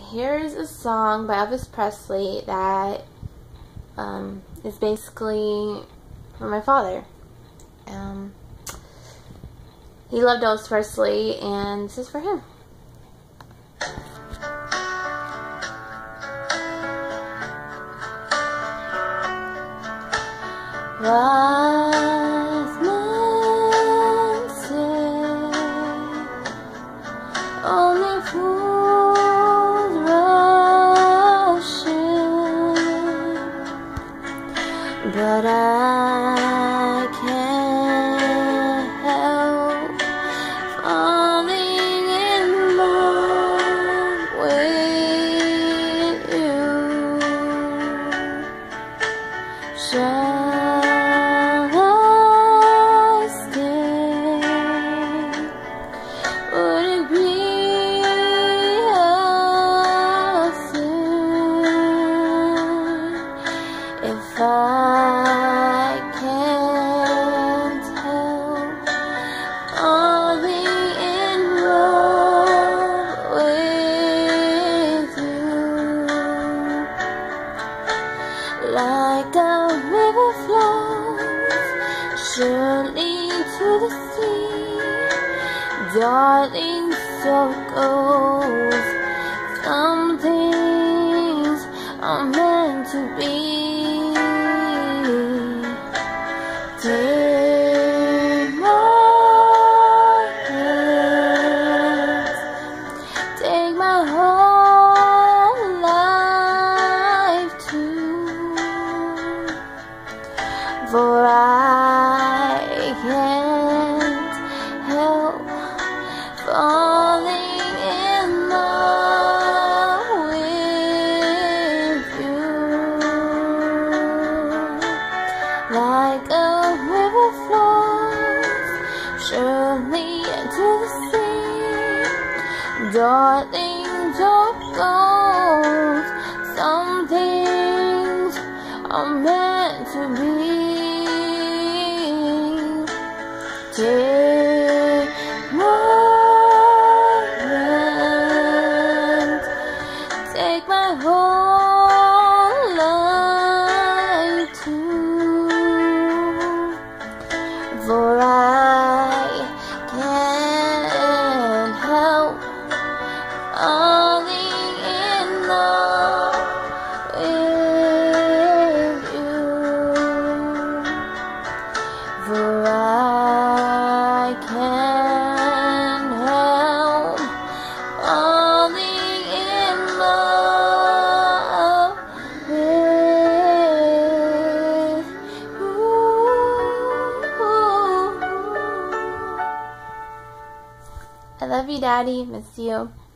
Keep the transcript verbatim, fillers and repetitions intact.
here's a song by Elvis Presley that um, is basically for my father. Um, he loved Elvis Presley, and this is for him. Wise men say only fools rush in, but I can't help falling in love with you. Shall I stay? Would it be a sin if I can't help falling in love with you? Like a river flows surely to the sea, darling, so it goes. Some things are meant to be. Take my hand, take my whole life too, for I can't help falling in love with you. Like a river flows surely to the sea, darling, don't go. Some things are meant to be. Take my hand, take my whole life too, for I can't help falling in love with you, for I can't help falling in love with you. I love you, Daddy. Miss you.